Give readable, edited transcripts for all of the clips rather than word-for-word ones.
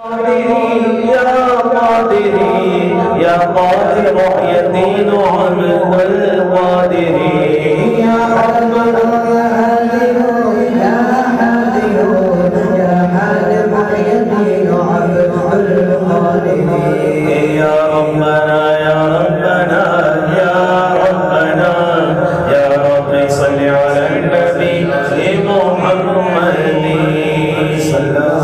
يا قادر محي الدين عبد القادر يا ربنا يا هادي يا هادي يا هادي محي الدين عبد القادر يا ربنا يا ربنا يا ربنا يا ربي صل على النبي محمد صلى الله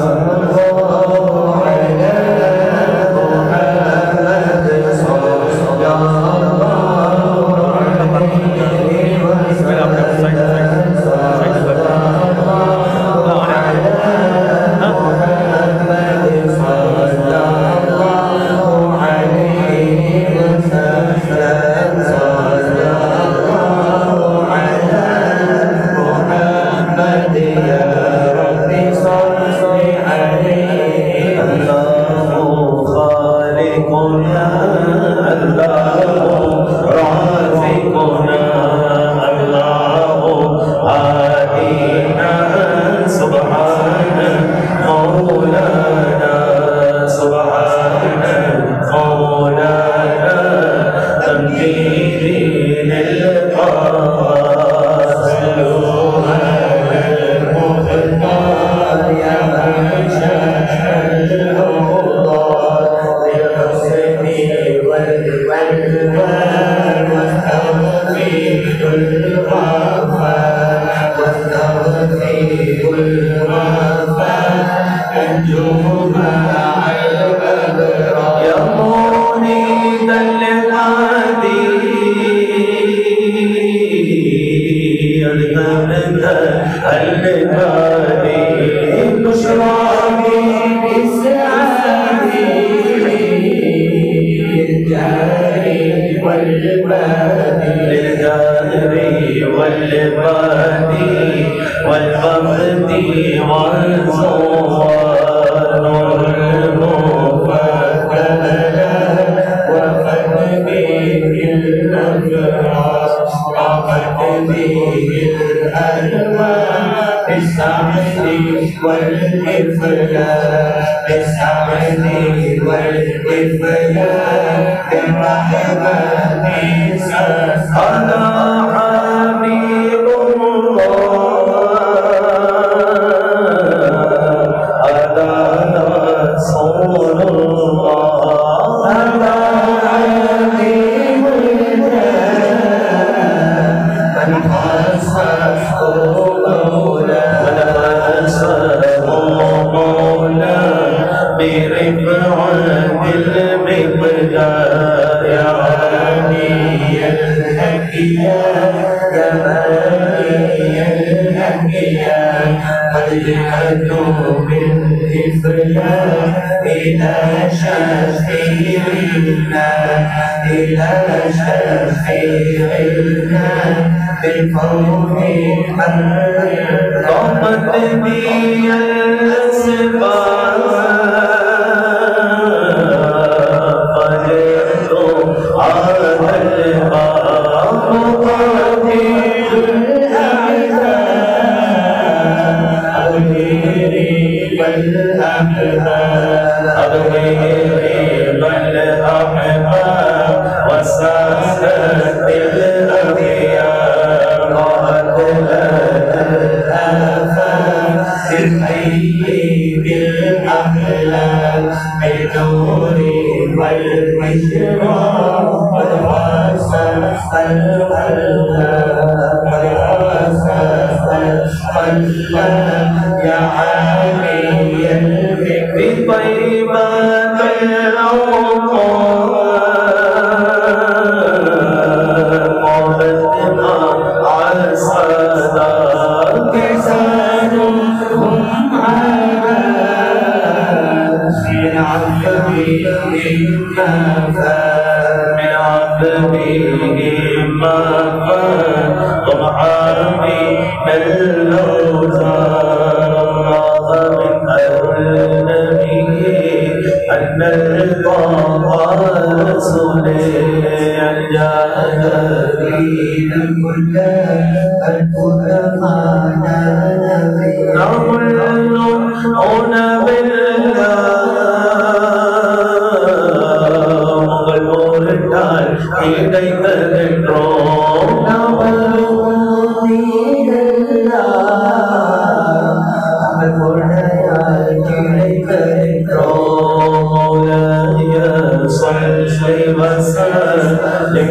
نظن بالله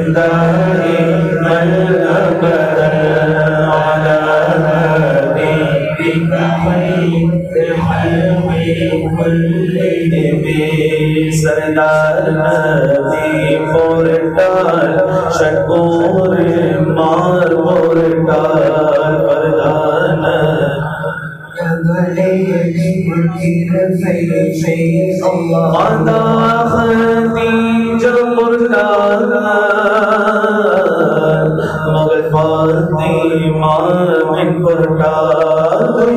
دائما أبدا على حبيبك خير الخلق كلهم سردار نبی پورتال شکور مار پورتال پردان ماتا خدیجہ پورتال مگر فاطمہ من پورتال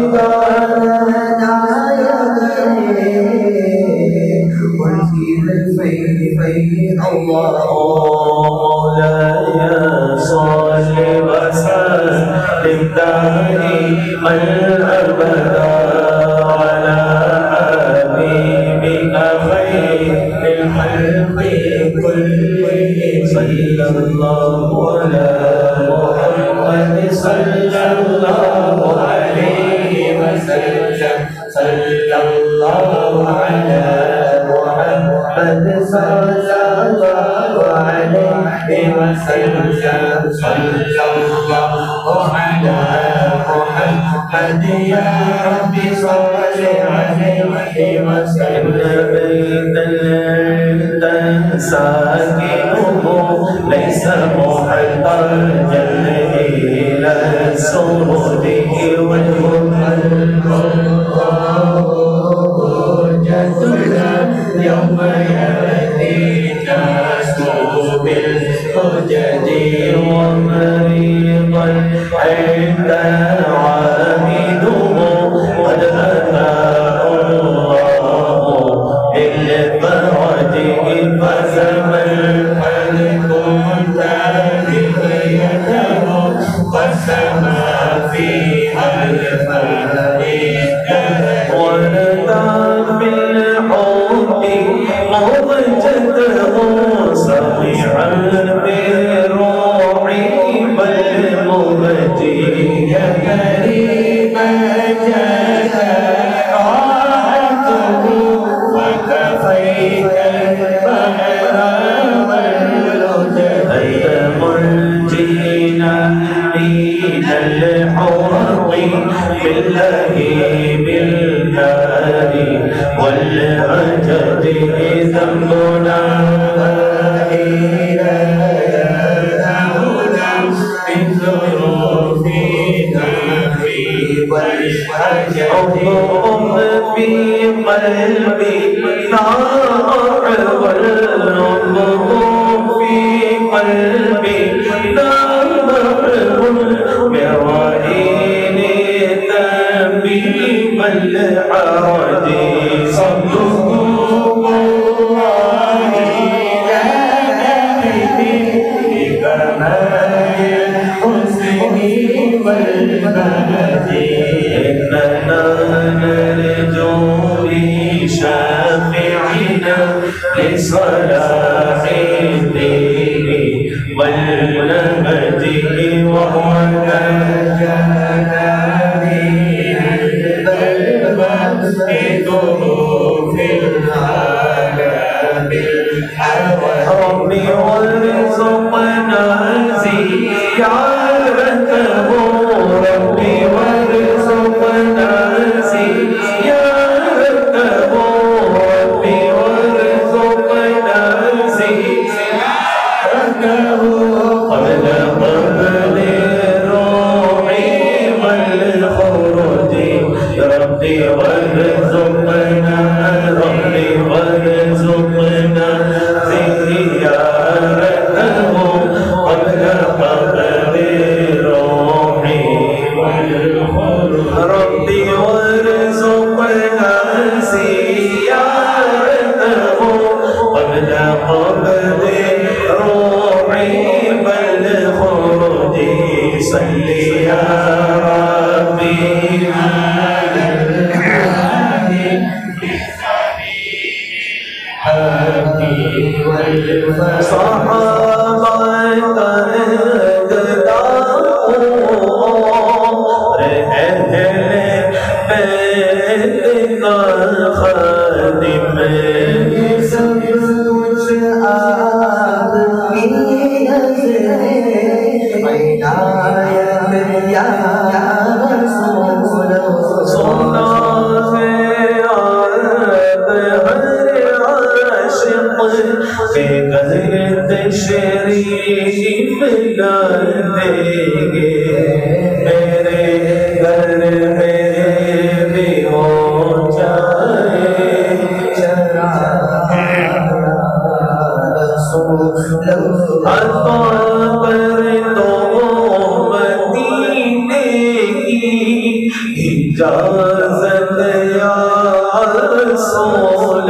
مولاي صل وسلم دائما أبدا على حبيبك خير الخلق كلهم صلى الله على محمد صلى الله عليه وسلم صلى الله على محمد صلى الله عليه وسلم صلى الله على محمد يا رب صل عليه وسلم بيتا ساكنه ليس محتاجا إلى السرور يوم يأتي الناس بالحجج ومريضا عند عابده قد أتاه الله بالفرج فزمن فلكنت بغيته والسما فيها الفرج ونتعب بالحب موجته صريعا بروحي بل مبدي يا كريم جاء راحته وكفيك البحر واللجد أنت منجينا من الحرق بالله بالكاري والعجب ذنبنا إلى دعونا من ذنوبنا في والحجب اللهم في قلبي نار والنظر في قلبي نار برائين ذنبي والحرج صلوا الله يا نبي بكمال الحسن والبهج إننا نرجو لشافعنا لصلاح الدين والنبج وهو نجانا في العالم الحرام وارزقنا زيارته ربي وارزقنا زيارته ربي وارزقنا زيارته قبل الروح والخروج ربي وارزقنا زيارته قبل قبل الروح والخروج ربي وارزقنا زيارته قبل قبل الروح والخروج صل يا ربي على الهادي حبيبي والصحابة خادم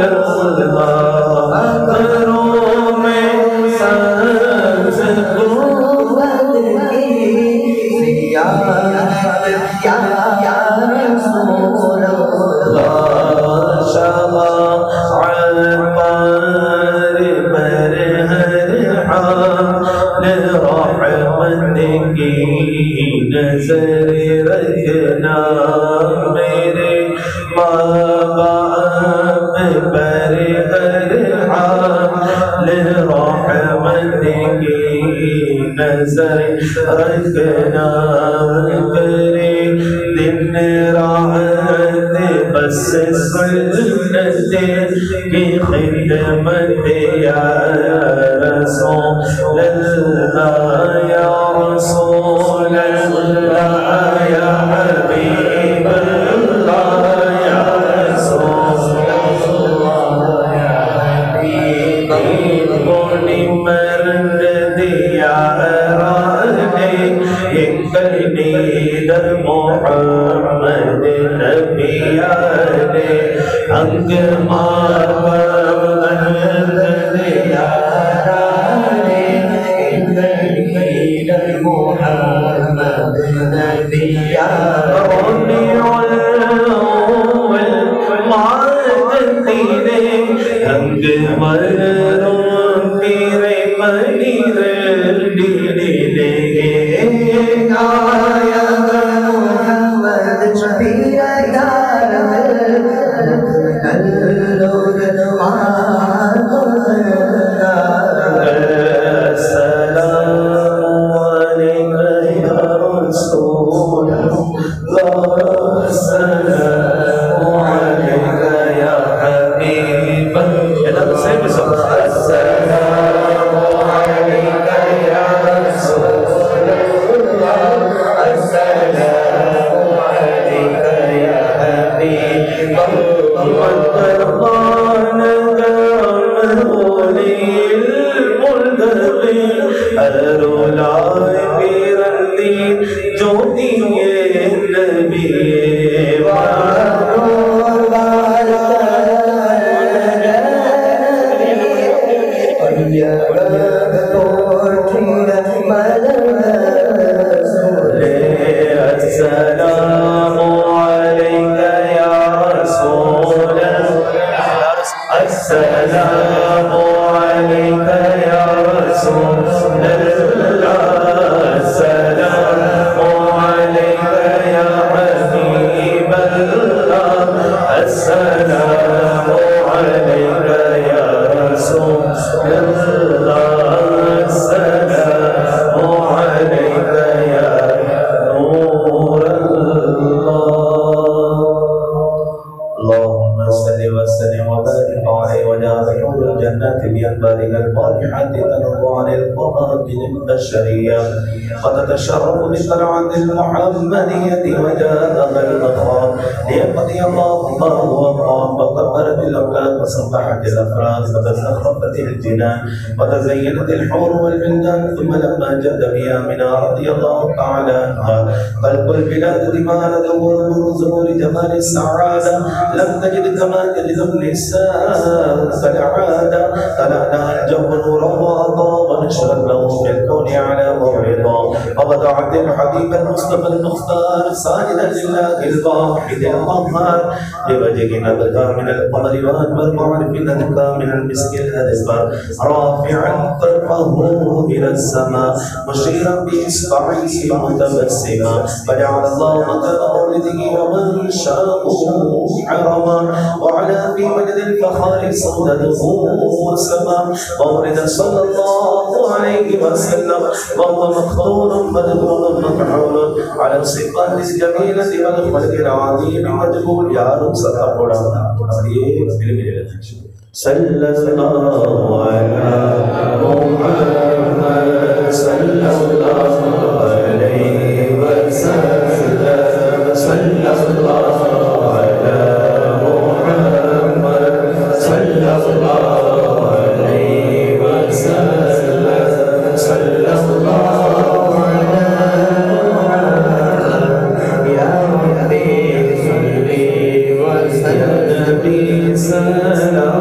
नजर रखना मेरे माँ बाप पर हर हाल रहमत की नजर रखना करे दिन रात बस सुन्नत की खिदमत या रसूल अल्लाह या रसूल अल्लाह या हबीब अल्लाह या रसूल अल्लाह या हबीब कोनी मर्द दिया राने एंगल नीदर मोहम्मद नबियाने अंग मार दिया राने एंगल नीदर मोहम्मद नबियाने अंग मरो मेरे मनीर डीले आया मोहम्मद शफीआ यार وتتشرف بطلعة المحمدية وجاءها المخاض ليقضي الله وقام وكبرت الأولاد وصبحت الأفراد وتزخرفت الجنان وتزينت الحور والبلدان ثم لما جد بيامنا رضي الله تعالى عنها قلب البلاد دمار دور زهور جمال السعادة لم تجد كما تجد النساء فالعادة طلعنا الجو نورا وأضاء ونشرت له في الكون على موعظة ووضعت الحبيب المصطفى المختار ساجدا لله الواحد القهار لوجه نبذا من القمر وانور معرف نبذا من المسك الأزفر رافعا طرفه إلى السماء مشيرا بإصبعه متبسما فجعل الله مكان مولده ومن شاءه حرما وعلى في مجد الفخار صدده وسما مولد صلى الله عليه وسلم وهو مختون مدبون مكحول على الصفات الجميلة والخلق العظيم مجبول يا رب ستقول صلى الله على محمد صلى الله عليه وسلم صلى الله على محمد صلى الله عليه وسلم صلى الله على محمد يا ربي صل وسلم سلام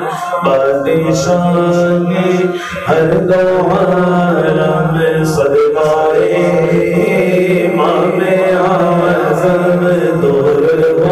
बादशाहे हर दो आलम सदकाए इमाम आज़म दूर हो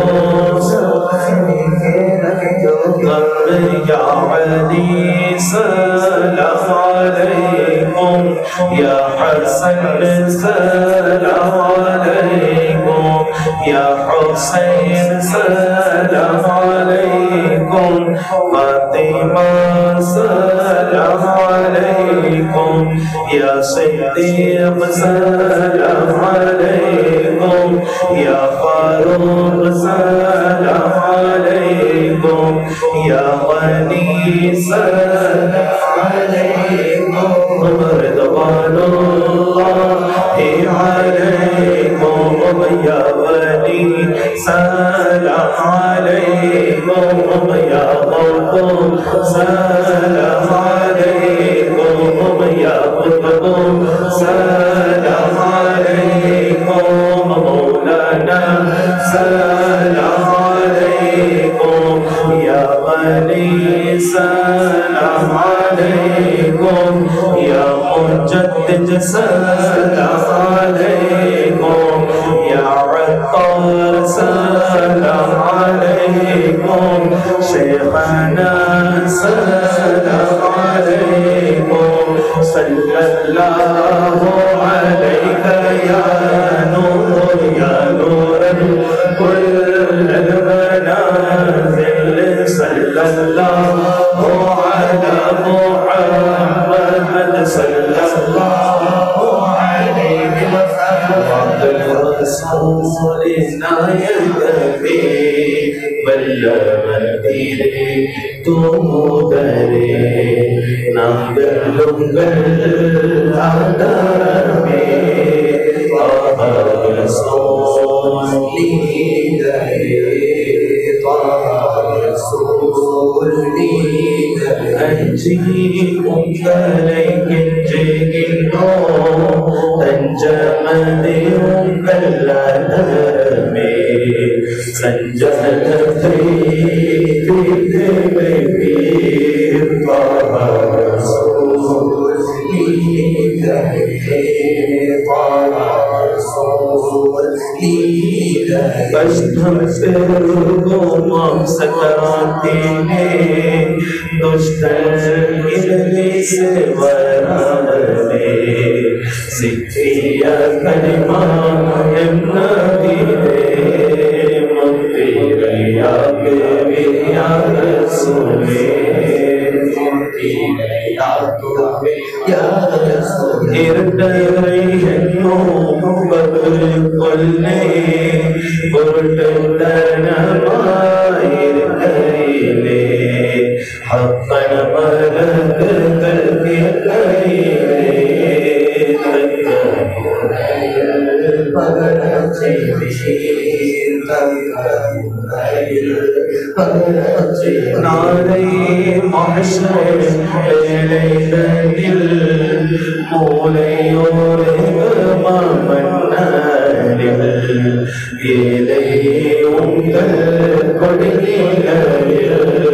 या अली सलाम अलैकुम या हसन सलाम अलैकुम या हुसैन सलाम अलैकुम फातिमा सलाम अलैकुम या सिद्दीक़ सलाम अलैकुम या फारूक सलाम अलैकुम या गनी सलाम अलैकुम रिज़वानुल्लाहि अलैकुम या वली सलाम अलैकुम या ग़ौस सलाम अलैकुम या क़ुतब सलाम अलैकुम मौलाना सलाम अलैकुम या वली सलाम अलैकुम या मुजद्दिद सलाम अलैकुम या अत्तार सलाम अलैकुम शेखना सलाम अलैकुम सल्लल्लाहु अलैका या नूर कुल्लल मनाज़िल सल्लल्लाहु अला मुहम्मद सल्लल्लाहु अलैहि वसल्लम रसूल नायकबे बल्लमतीरे तुमुदरे नागलुंगल आदमे रसूल அஞ்சி உங்களை கெஞ்சுகின்றோம் தஞ்சமதே உங்கள் அதரமே சஞ்சலத்தை தீர்த்து வைப்பீர் कष्टम से गोमाम सकराते ने दुष्टन से वराने सिद्धिया कलिमा यमुना दीने मुक्ति गया के विया रसूले मुक्ति गया तो या रसूले इरतरे हन्नो बदल कोल्ले पुरुषोत्तम करीले हक़न मरद करके करीले नारे महशर दिल मोले और मन्नरिल ஏழை உங்கள் கொடிகளில்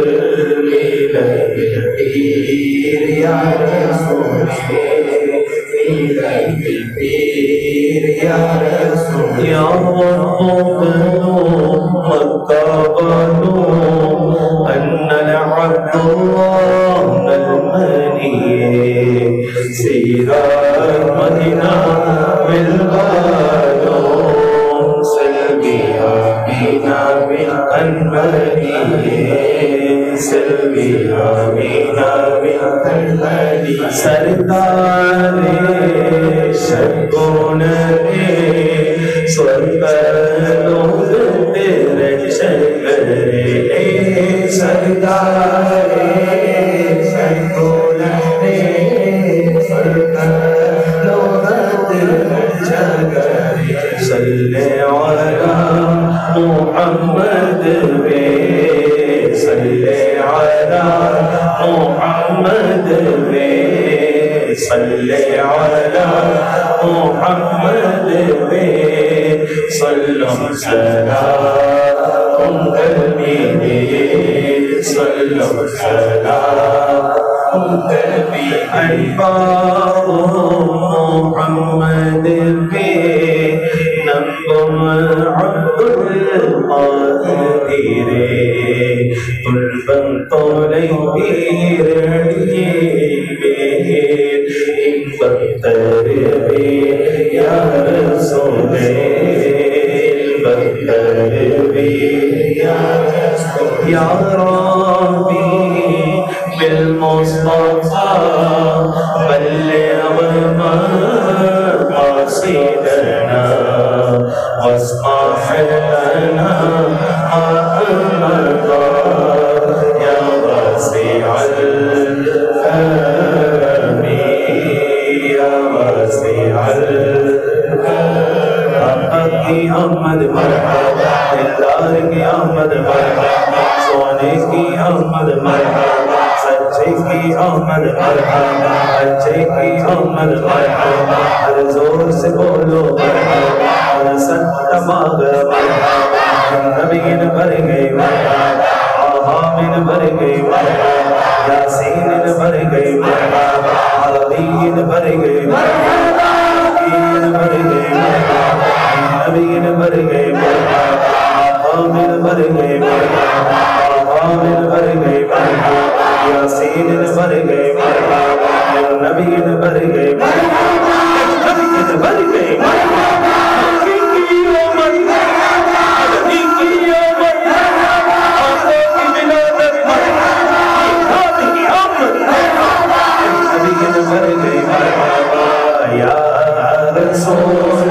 सरदारे शगुन स्वर्ग लोग तेरे शगरे सरदारे शगुन स्वर्ग लोग तेरे शगरे सल्ले अला मुहम्मद वे सल्ले अला मुहम्मद वे सल्ले अला मुहम्मद वे सल्लम सलाम कल्बी सल्लल्लाहु नबी अनबार मुहम्मद पे नबम अब्दुल कादिर तुल्बन तोले पीरड़िए बख्तर या रसूल बख्तर या रब्बी बिल मुस्तफा बल्लिग मक़ासिदना वस्मह लना अहमदा या वसीअल करमी या वसीअल की आमद मरहबा दिलदार की आमद मरहबा सोने की आमद मरहबा सच्चे की आमद मरहबा अच्छे की आमद मरहबा हर जोर से बोलो मरहबा हर सत्ता मांग मरहबा नबीन भर गए मरहबा आमीन भर गए मरहबा यासीन भर गए मरहबा अलीन भर गए मरहबा भर गए मरहबा नबीन भर गए मरहबा आमीन भर गए मरहबा आमीन भर गए मरहबा यासीन भर गए मरहबा नबीन भर गए मरहबा नबीन भर गए मरहबा की उम्मत अली की उम्मत आंखों की मिलादत मरहबा शादी की आमद नबीन भर गए मरहबा या रसूल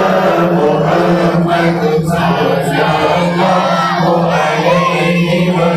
सल्लल्लाहु अलैहि वसल्लम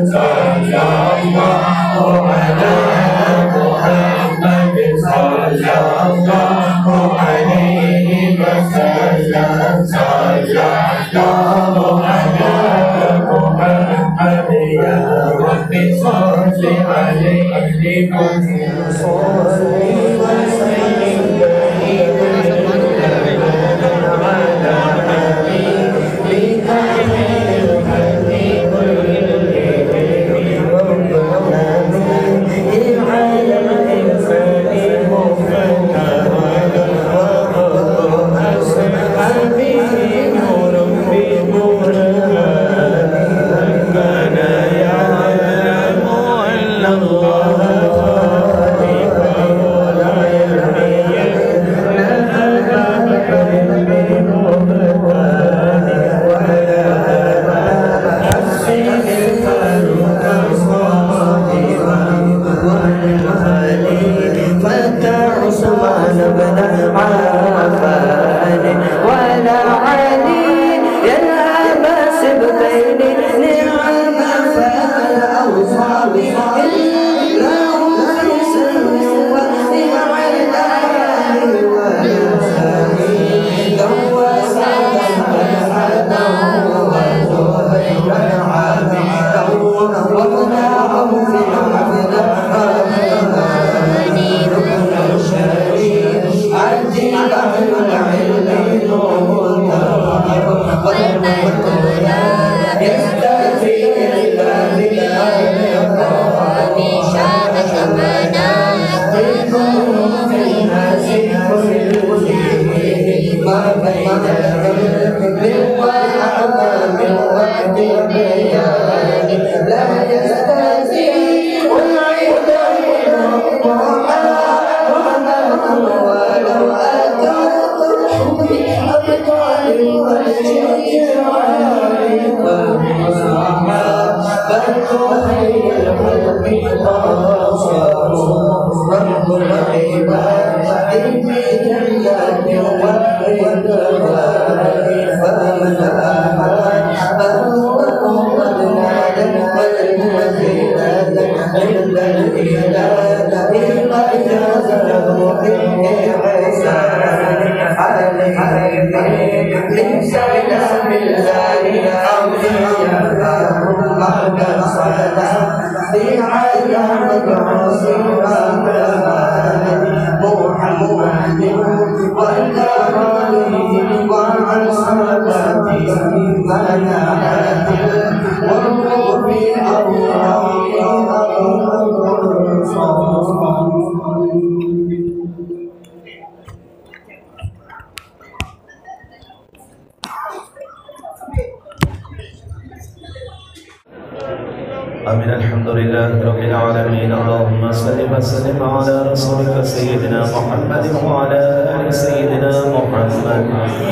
آمين. الحمد لله رب العالمين. اللهم صل وسلم على رسولك سيدنا محمد وعلى آل سيدنا محمد.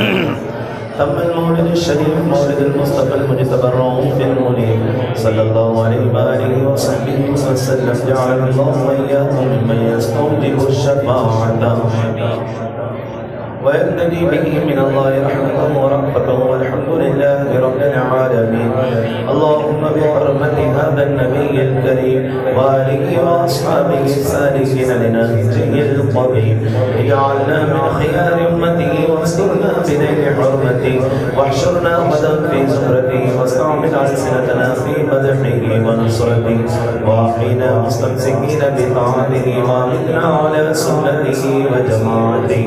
تم المولد الشريف مولد المصطفى المجتبى الرؤوف المنيب صلى الله عليه وآله وصحبه وسلم. جعلنا الله وإياكم ممن يستوجب الشفاعة ويبتدي به من الله رحمة ورأفة والحمد لله رب العالمين. اللهم بحرمة هذا النبي الكريم وآله وأصحابه السالكين لنهجه القويم اجعلنا من خيار أمته واسترنا بنيل حرمته واحشرنا غدا في زمرته واستعمل ألسنتنا في مدحه ونصرته وأحينا مستمسكين بطاعته وأمتنا على سنته وجماعته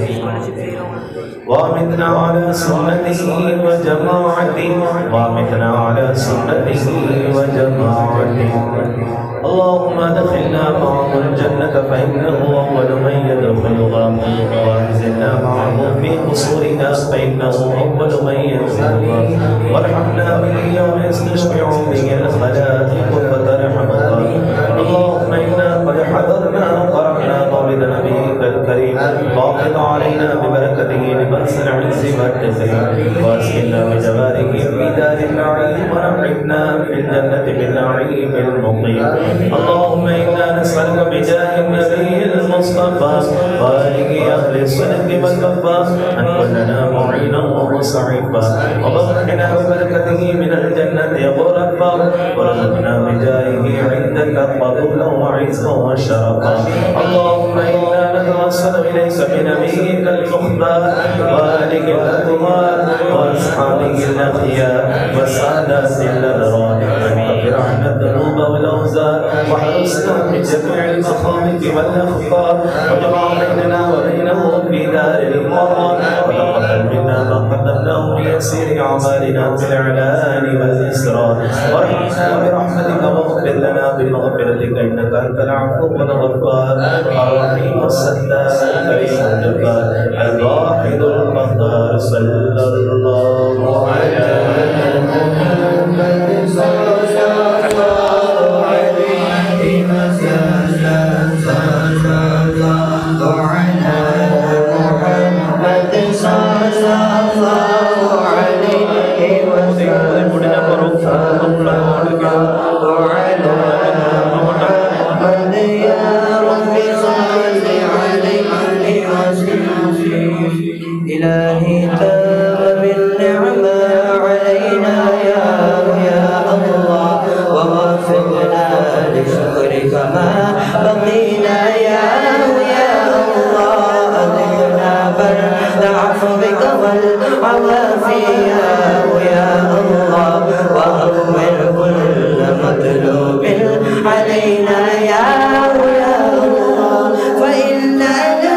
وامتنا على سنته وجماعته وامتنا على سنته وجماعته. اللهم ادخلنا معه الجنة فإنه أول من يدخلها وانزلنا معه في قصورنا فإنه أول من ينزلها وارحمنا به يوم يستشفع به الخلائق فترحمها. اللهم إنا قد حضرنا وقرأنا مولد نبيك الكريم فاقض علينا ببركته لباس العز والتكريم واسكننا بجواره في دار النعيم ونحرمنا في الجنة بالنعيم المقيم. اللهم إنا نسألك بجاه النبي المصطفى وآله أهل الصدق والوفاء أن كن لنا معينا ومستعيفا وباركنا ببركة هذه من الجنة غرفا وارزقنا بجاهه عندك قبولا وعزا وشرفا اللهم إنا نتوسل إليك بنبيك المختار وآله الأطهار وأصحابه الأخيار وسادات الأبرار أن تغفر عنا الذنوب والأوزار واحرسنا من جميع المخاوف والأخطار وجمع بيننا وبينهم في دار القرار وتقبل منا ما قدمناه من يسير أعمالنا في الإعلان والإسرار وارحمنا برحمتك واغفر لنا بمغفرتك إنك أنت العفو الغفار الرحيم الستار الكريم الجبار الواحد القهار صلى الله على محمد صلى الله عليه وسلم صلى الله على محمد صلى الله عليه وسلم إلهي تاب بالنعمة علينا يا الله ووفقنا لشكرك ما بقينا يا الله أذقنا برد عفوك والعوافية يا الله وأغفر كل مطلوب علينا يا الله فإنا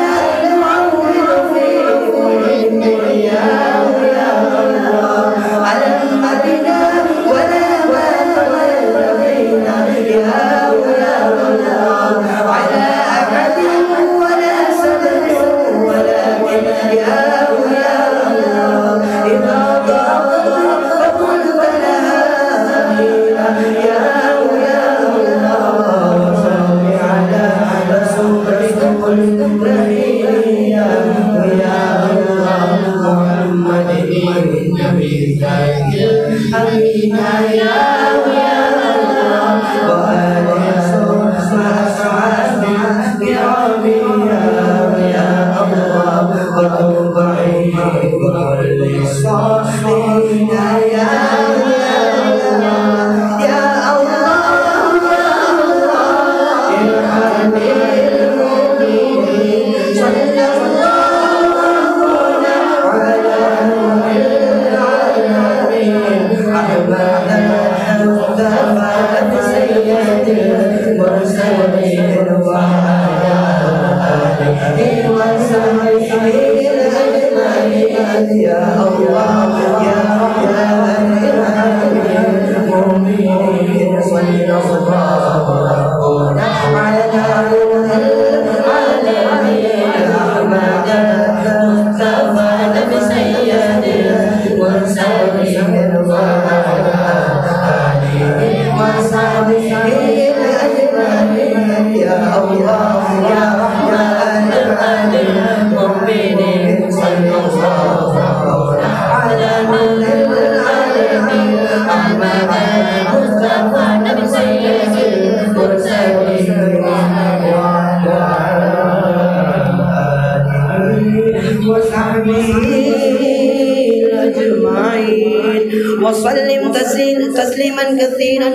وسلم تسليما كثيرا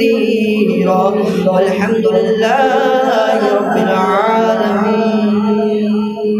والحمد لله رب العالمين.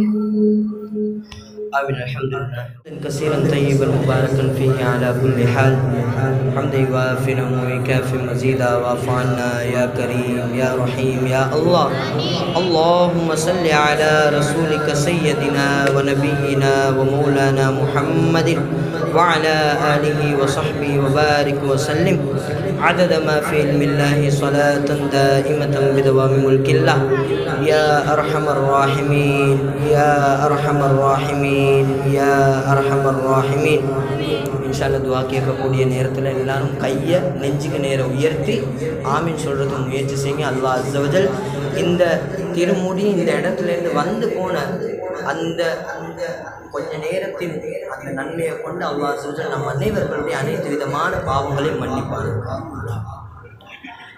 آمين. الحمد لله كثيرا طيبا مباركا فيه على كل حال حمدا يوافي ويكافئ مزيدا واعف عنا يا كريم يا رحيم يا الله. اللهم صل على رسولك سيدنا ونبينا ومولانا محمد وعلى آله وصحبه وبارك وسلم عدد ما في علم الله صلاة دائمة بدوام ملك الله يا أرحم الراحمين يا أرحم الراحمين يا أرحم الراحمين. இன்ஷால்லா துஆ கேட்கக்கூடிய நேரத்தில் எல்லாரும் கையை நெஞ்சுக்கு நேரம் உயர்த்தி ஆமீன் சொல்கிறதுக்கு முயற்சி செய்யுங்க. அல்லாஹ் அஸ்ஸ வஜல் இந்த திருமுடி இந்த இடத்துலேருந்து வந்து போன அந்த கொஞ்ச நேரத்தின் அந்த நன்மையை கொண்டு அல்லாஹ் அஸ்ஸ வஜல் நம் அனைவர்களுடைய அனைத்து விதமான பாவங்களையும் மன்னிப்பார்.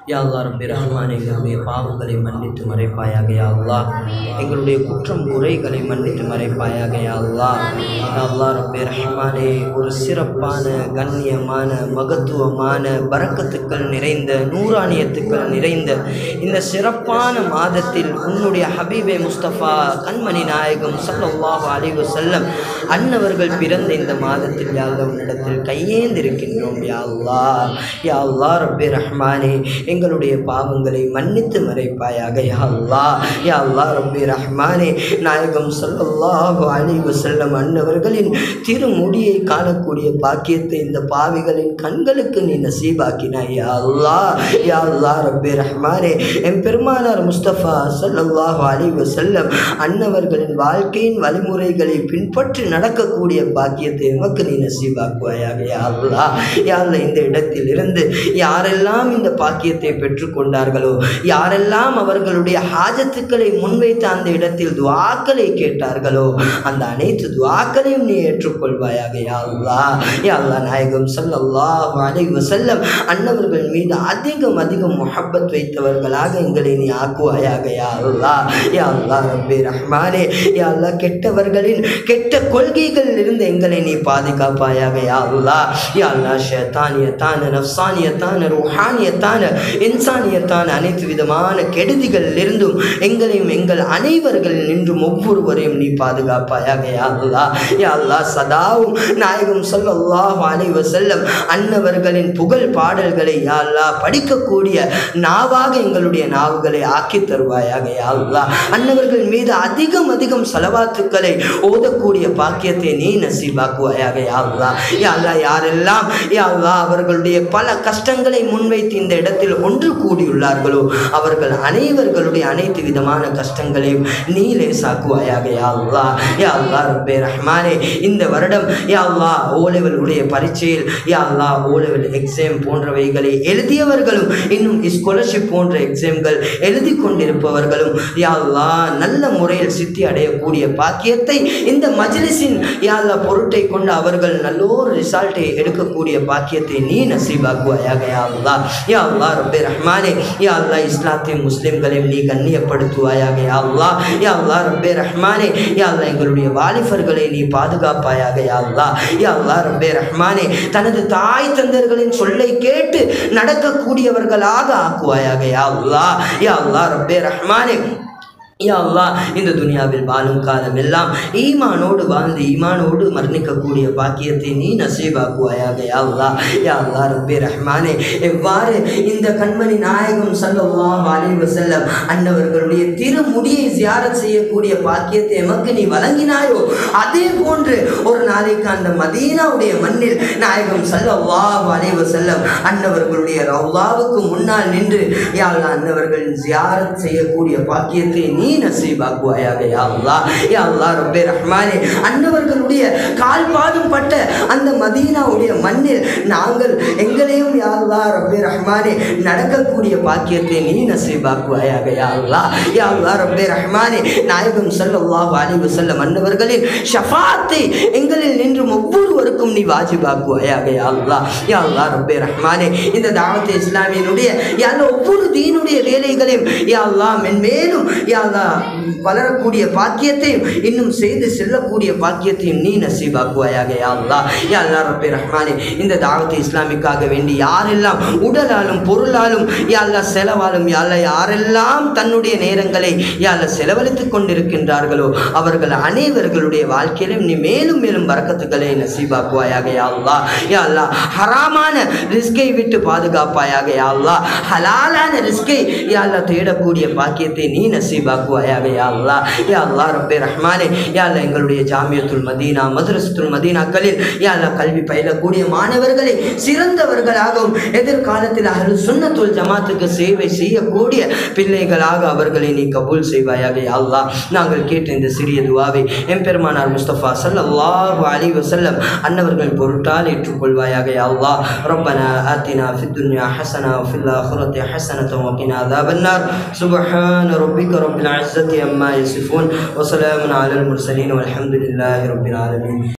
யா அல்லாஹ் ரப்பி ரஹ்மானே எங்களுடைய பாவங்களை மன்னித்து மறைப்பாயாக யா அல்லாஹ். எங்களுடைய குற்றம் குறைகளை மன்னித்து மறைப்பாயாக யா அல்லாஹ். யா அல்லாஹ் ரப்பி ரஹ்மானே ஒரு சிறப்பான கண்ணியமான மகத்துவமான பரக்கத்துக்கள் நிறைந்த நூறானியத்துக்கள் நிறைந்த இந்த சிறப்பான மாதத்தில் உன்னுடைய ஹபீபே முஸ்தபா கண்மணி நாயகம் ஸல்லல்லாஹு அலைஹி வஸல்லம் அன்னவர்கள் பிறந்த இந்த மாதத்தில் யா அல்லாஹ் உன்னிடத்தில் கையேந்திருக்கின்றோம் யா அல்லாஹ். யா அல்லாஹ் ரப்பி ரஹ்மானே எங்களுடைய பாவங்களை மன்னித்து மறைப்பாயாக யா அல்லாஹ். யா அல்லாஹ் ரப்பி ரஹ்மானே நாயகம் ஸல்லல்லாஹு அலைஹி வஸல்லம் அன்னவர்களின் திருமுடியை காணக்கூடிய பாக்கியத்தை இந்த பாவிகளின் கண்களுக்கு நீ நசீபாக்கினாய் யா அல்லாஹ். யா அல்லாஹ் ரப்பி ரஹ்மானே என் பெருமானார் முஸ்தபா ஸல்லல்லாஹு அலைஹி வஸல்லம் அன்னவர்களின் வாழ்க்கையின் வழிமுறைகளை பின்பற்றி நடக்கக்கூடிய பாக்கியத்தை எமக்கு நீ நசீபாக்குவாயாக யா அல்லாஹ். யா அல்லாஹ் இந்த இடத்தில் இருந்து யாரெல்லாம் இந்த பாக்கியத்தை பெற்றுக்கொண்டார்களோ, யாரெல்லாம் அவர்களுடைய ஹாஜத்துக்களை முன்வைத்து அந்த இடத்தில் துஆக்களை கேட்டார்களோ, அந்த அனைத்து துஆக்களையும் நீ ஏற்றுக்கொள்வாயாக யா அல்லாஹ். யா அல்லாஹ் நாயகம் ஸல்லல்லாஹு அலைஹி வஸல்லம் அன்னவர்கள் மீது அதிகம் முஹப்பத் வைத்தவர்களாக எங்களை நீ ஆக்குவாயாக யா அல்லாஹ். யா அல்லாஹ் ரப்பி ரஹ்மானே யா அல்லாஹ் கெட்டவர்களின் கெட்ட கொள்கைகளில் இருந்து எங்களை நீ பாதுகாப்பாயாக யா அல்லாஹ். யா அல்லாஹ் ஷைத்தானியத்தான நஃப்சானியத்தான ரூஹானியத்தான இன்சானியத்தான அனைத்து விதமான கெடுதிகளில் இருந்தும் எங்களையும் எங்கள் அனைவர்களில் நின்றும் ஒவ்வொருவரையும் நீ பாதுகாப்பாயாக யா அல்லாஹ். யா அல்லாஹ் சதாவும் நாயகம் ஸல்லல்லாஹு அலைஹி வஸல்லம் அன்னவர்களின் புகழ் பாடல்களை யா அல்லாஹ் படிக்கக்கூடிய நாவாக எங்களுடைய நாவுகளை ஆக்கி தருவாயாக யா அல்லாஹ். அன்னவர்கள் மீது அதிகம் ஸலவாத்துக்களை ஓதக்கூடிய பாக்கியத்தை நீ நசீபாக்குவாயாக யா அல்லாஹ். யா அல்லாஹ் யாரெல்லாம் யா அல்லாஹ் அவர்களுடைய பல கஷ்டங்களை முன்வைத்து இந்த இடத்தில் ஒன்று கூடியுள்ளார்களோ அவர்கள் அனைவர்களுடைய அனைத்து விதமான கஷ்டங்களையும் நீ லேசாக்குவாயாக யா அல்லாஹ். யா அல்லாஹ் ரப்பே ரஹ்மானே இந்த வருடம் யா அல்லாஹ் ஓலெவலுடைய பரீட்சையில் யா அல்லாஹ் ஓலெவல் எக்ஸாம் போன்றவைகளை எழுதியவர்களும் இன்னும் ஸ்காலர்ஷிப் போன்ற எக்ஸாம்கள் எழுதி கொண்டிருப்பவர்களும் யா அல்லாஹ் நல்ல முறையில் சித்தி அடையக்கூடிய பாக்கியத்தை இந்த மஜ்லிஸின் யா அல்லாஹ் பொருட்டை கொண்டு அவர்கள் நல்லோர் ரிசல்ட்டை எடுக்கக்கூடிய பாக்கியத்தை நீ நசீபாக்குவாயாக யா அல்லாஹ். யா அல்லாஹ் ரப்பே ரஹ்மானே யா அல்லாஹ் இஸ்லாத்தையும் முஸ்லிம்களையும் நீ கண்ணியப்படுத்துவாயாக யா அல்லாஹ். யா அல்லாஹ் ரப்பே ரஹ்மானே யா அல்லாஹ் எங்களுடைய வாலிபர்களை நீ பாதுகாப்பாயாக யா அல்லாஹ். யா அல்லாஹ் ரப்பே ரஹ்மானே தனது தாய் தந்தர்களின் சொல்லை கேட்டு நடக்கக்கூடியவர்களாக ஆக்குவாயாக யா அல்லாஹ். யா அல்லாஹ் ரப்பே ரஹ்மானே யா அல்லாஹ் இந்த துனியாவில் வாழும் காலம் எல்லாம் ஈமானோடு வாழ்ந்து ஈமானோடு மரணிக்கக்கூடிய பாக்கியத்தை நீ நசீபாக்குவாயாக யா அல்லாஹ். யா அல்லாஹ் ரப்பே ரஹ்மானே எவ்வாறு இந்த கண்மணி நாயகம் ஸல்லல்லாஹு அலைஹி வஸல்லம் அன்னவர்களுடைய திருமுடியை ஜியாரத் செய்யக்கூடிய பாக்கியத்தை எமக்கு நீ வழங்கினாயோ அதே போன்று ஒரு நாளைக்கு அந்த மதீனாவுடைய மண்ணில் நாயகம் ஸல்லல்லாஹு அலைஹி வஸல்லம் அன்னவர்களுடைய ரௌலாவுக்கு முன்னால் நின்று யா அல்லாஹ் அன்னவர்கள் ஜியாரத் செய்யக்கூடிய பாக்கியத்தை நீ நசீபாக்குவாயாக யா அல்லாஹ். யா அல்லாஹ் ரப்பே ரஹ்மானே அன்னவர்களுடைய கால் பாதம் பட்ட அந்த மதீனாவுடைய மண்ணில் நாங்கள் எங்களையும் யா அல்லாஹ் ரப்பே ரஹ்மானே நடக்கக்கூடிய பாக்கியத்தை நீ நசீபாக்குவாயாக யா அல்லாஹ். யா அல்லாஹ் ரப்பே ரஹ்மானே நாயகம் ஸல்லல்லாஹு அலைஹி வஸல்லம் அன்னவர்களின் ஷஃபாத்தை எங்களில் நின்று ஒவ்வொருவருக்கும் நீ வாஜிபாக்குவாயாக யா அல்லாஹ். யா அல்லாஹ் ரப்பே ரஹ்மானே இந்த தாவத் இஸ்லாமியினுடைய யா அல்லாஹ் ஒவ்வொரு தீனுடைய வேலைகளையும் யா அல்லாஹ் மென்மேலும் யா அல்லாஹ் வளரக்கூடிய பாக்கியத்தையும் இன்னும் செய்து செல்லக்கூடிய பாக்கியத்தையும் நீ நசீபாக்குவாயாக யா அல்லாஹ். யா அல்லாஹ் ரப்பே ரஹ்மானே இந்த தாவத் இஸ்லாமிக்காக வேண்டி யாரெல்லாம் உடலாலும் பொருளாலும் யா அல்லாஹ் செலவாலும் யா அல்லாஹ் யாரெல்லாம் தன்னுடைய நேரங்களை யா அல்லாஹ் செலவழித்துக் கொண்டிருக்கின்றார்களோ அவர்கள் அனைவர்களுடைய வாழ்க்கையிலும் நீ மேலும் மேலும் பரக்கத்துக்களை நசீபாக்குவாயாக யா அல்லாஹ். யா அல்லாஹ் ஹராமான ரிஸ்கை விட்டு பாதுகாப்பாயாக யா அல்லாஹ். ஹலாலான ரிஸ்கை யா அல்லாஹ் தேடக்கூடிய பாக்கியத்தை நீ நசீபாக்குவாயாக யா அல்லாஹ். யா அல்லாஹ் ரப்பே ரஹ்மானே யா அல்லாஹ் எங்களுடைய ஜாமியத்துல் மதீனா மദ്രസத்துல் மதீனாக்களில் யா அல்லாஹ் கல்வி பயிலக்கூடிய மாணவர்களை சிறந்தவர்களாகவும் எதிர்காலத்தில் அஹ்லு சுன்னத்துல் ஜமாத்துக்கு சேவை செய்யக்கூடிய பிள்ளைகளாக அவர்களை நீ கபூல் செய்வாயாக யா அல்லாஹ். நாங்கள் கேட்ட இந்த சிறிய துஆவை எம்பெருமானார் முஸ்தபா ஸல்லல்லாஹு அலைஹி வஸல்லம் அன்னவர்கள் பொருட்டால் ஏற்றுக்கொள்வாயாக யா அல்லாஹ். ரப்பனா ஆத்தினா ஃபித் துன்யா ஹஸனா வ ஃபில் ஆখিরাতি ஹஸனத்தன் வ கினா அஸாபன்னார். சுப்ஹான ரப்பிக ரப்பில் இஸ்ஸத்தி அம்மா யசிஃபூன் வ ஸலாமுன் அலல் முர்ஸலீன் வல்ஹம்துலில்லாஹி ரப்பில் ஆலமீன்.